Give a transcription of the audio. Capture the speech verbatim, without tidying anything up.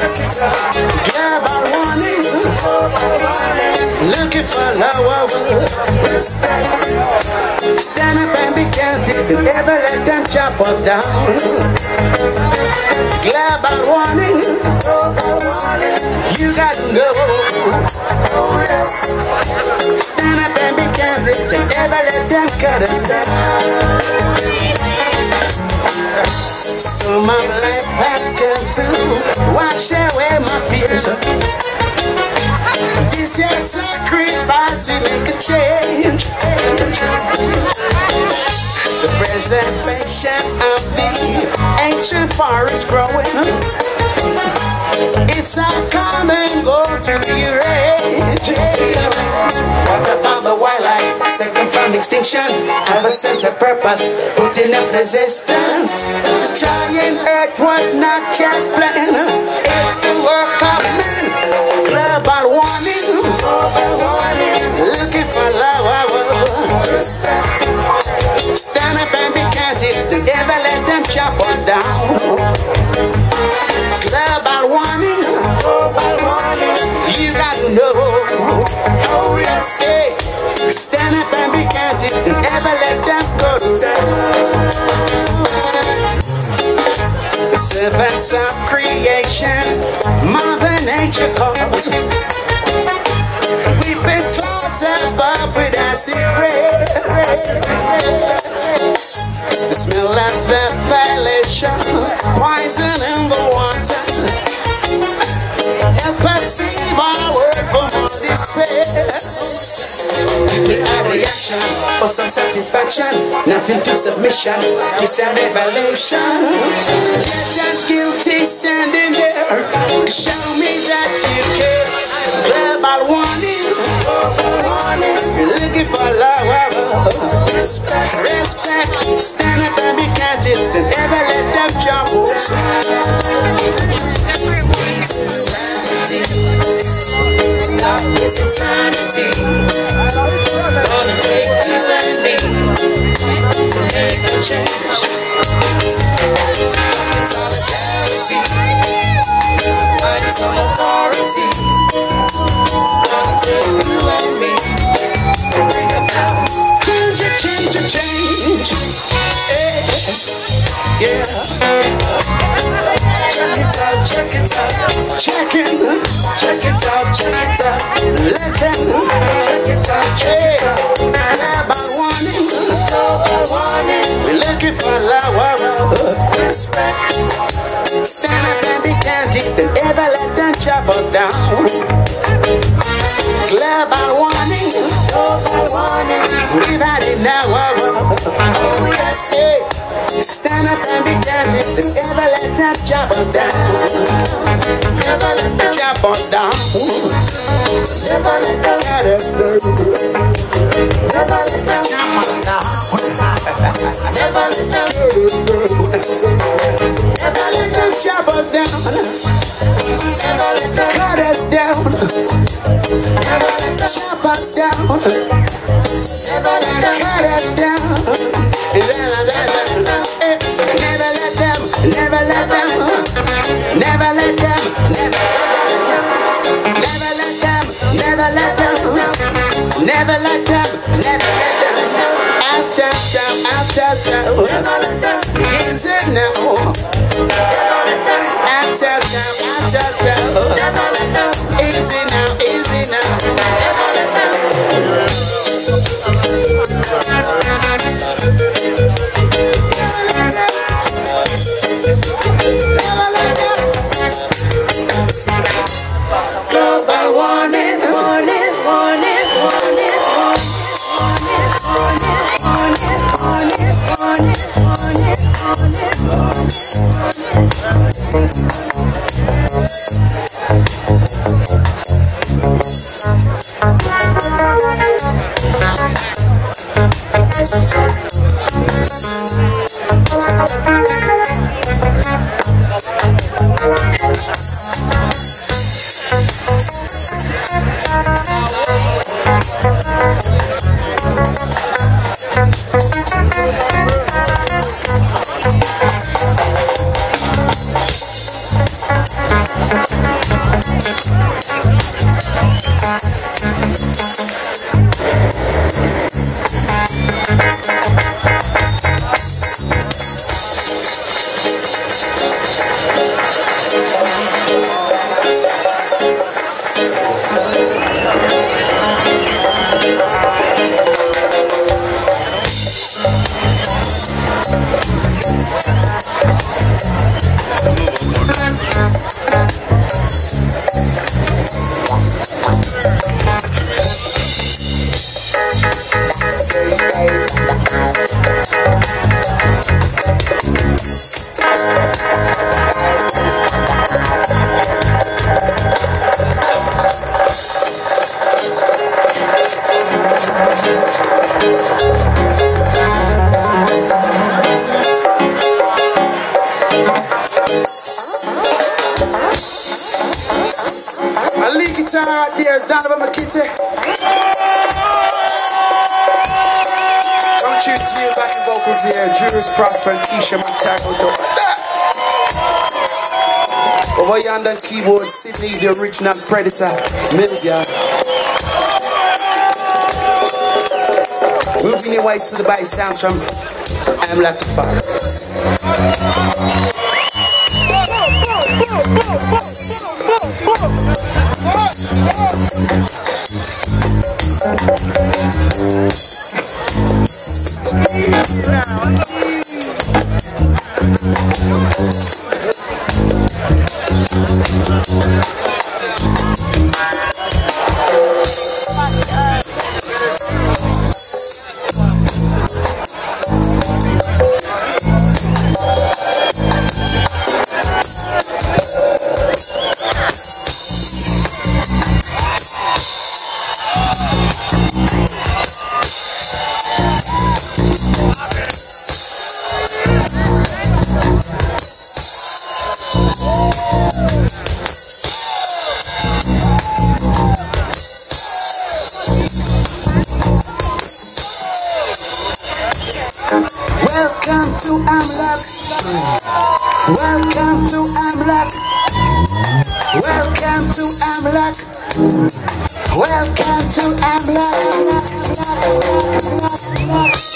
Global warning, looking for lower respect. Stand up and be counted, don't ever let them chop us down. Global warning, you got to know. Stand up and be counted, don't ever let them cut us down. Storm of life has come to wash away my fears. This is sacrifice, we make a change. The preservation of the ancient forest growing. It's our common goal to rearrange. What about the wildlife? Second from extinction. Have a sense of purpose, putting up resistance. Destroying earth was not just plan. It's the work of men. Global warning, looking for love, respect. Stand up and be counted, don't ever let them chop us down. Global warning, you got to know. Oh yes, hey. Stand up and be counted, don't ever let them go down. The servants of creation, Mother Nature calls. We've been clouds above with acid rain. The smell of the violation, poison in the water. Help us save our word from all despair. The reaction for some satisfaction, nothing to submission. It's a revelation. Just guilty standing there. Show me that you care. Global warning, you're looking for love, respect, respect. Stand up and be counted, don't ever let them jump. Stop this insanity. Gonna take you and me to make a change. Talking solidarity, find some authority. Gonna take you and me to bring about change, change, change. Yes, yeah. Check it out, check it out, check it, check it out, check it out. Let them check it out, check it out. Global warning, global warning. We're looking for love, respect. Stand up and be counted, don't ever let them chop us down. Global warning, global warning. We've had it now, oh yes, hey. Stand up and be counted, don't ever let them chop us down. Never let them chop us down. Never let them cut us down. Never let them chop us down. Never let them Never let them chop us down. Never let them cut us down. Never let them chop us down. Never let them cut us down. Never let them, never let them, never let them, never, never let them, never let them, never let them, never let them, out, out, out, out, out, out, is it now? Out, out, out, out, out, is it now? Is it now? Global warning, warning, warning, warning, warning. Cheers, Donovan McKitty. Come tune to you, backing vocals here. Juris Prosper and Keisha McTaggart. Over yonder on keyboard, Sydney, the original Predator, Mills, yeah. Moving your ways to the bass sound from I'm Like the Fire. Welcome to Amlak. Welcome to Amlak. Welcome to Amlak. Welcome to Amlak.